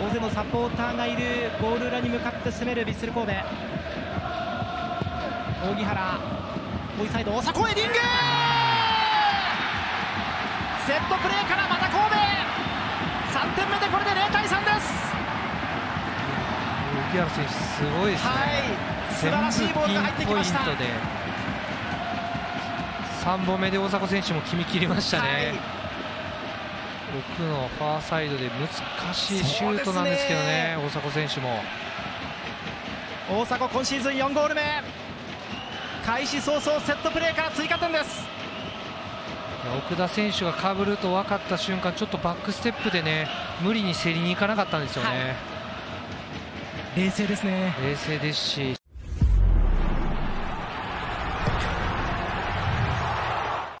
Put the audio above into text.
大勢のサポーターがいるゴール裏に向かって攻めるヴィッセル神戸。扇原、遠いサイド大迫ヘディング、セットプレーからまた神戸3点目でこれで0対3です。 荻原選手すごいですね、 はい、素晴らしいボールが入ってきました。 全部ピンポイントで3本目で大迫選手も決めきりましたね、 はい、 奥のファーサイドで難しいシュートなんですけどね、大迫選手も。 大迫今シーズン4ゴール目、開始早々セットプレーから追加点です。 奥田選手がかぶると分かった瞬間、ちょっとバックステップでね無理に競りに行かなかったんですよね、 はい、冷静ですね。 冷静ですし